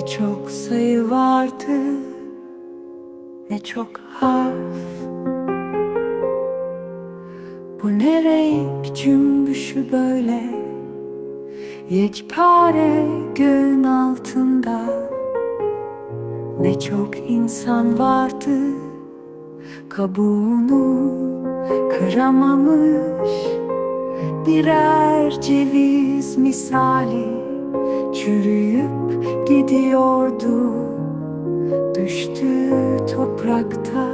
Ne çok sayı vardı, ne çok harf. Bu ne renk cümbüşü böyle, yekpare göğün altında. Ne çok insan vardı, kabuğunu kıramamış. Birer ceviz misali çürüyüp gidiyordu, düştü toprakta.